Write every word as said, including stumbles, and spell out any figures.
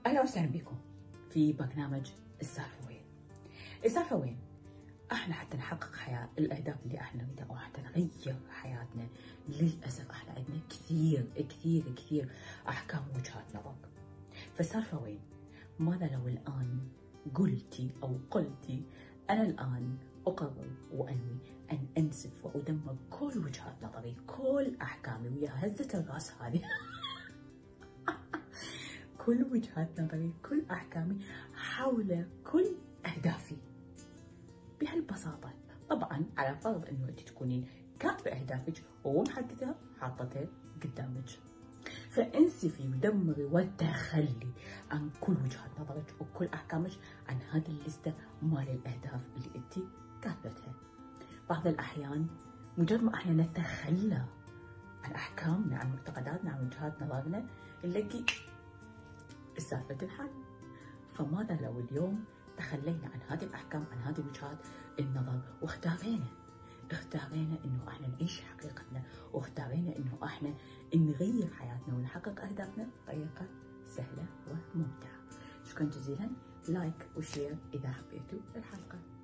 أهلا وسهلا بكم في برنامج السالفة وين. السالفة وين؟ احنا حتى نحقق حياة الأهداف اللي احنا نريدها أو حتى نغير حياتنا، للأسف احنا عندنا كثير كثير كثير أحكام ووجهات نظر. فالسالفة وين؟ ماذا لو الآن قلتي أو قلتي أنا الآن أقرر وأنوي أن أنسف وأدمر كل وجهات نظري، كل أحكامي ويا هزة الرأس هذه كل وجهات نظري، كل أحكامي حول كل أهدافي بهالبساطة. طبعا على فرض أنه أنت تكونين كاتبة أهدافك ومحددة حاطتها قدامك، فانسفي ودمري وتخلي عن كل وجهات نظرك وكل أحكامك عن هذه الليستة مال الأهداف اللي أنت كاتبتها. بعض الأحيان مجرد ما احنا نتخلى عن أحكامنا، عن معتقداتنا، عن وجهات نظرنا، نلاقي السالفة تنحل. فماذا لو اليوم تخلينا عن هذه الأحكام، عن هذه وجهات النظر، واختارينا اختارينا انه احنا نعيش حقيقتنا، واختارينا انه احنا نغير حياتنا ونحقق اهدافنا بطريقة سهلة وممتعة. شكرا جزيلا، لايك وشير اذا حبيتوا الحلقة.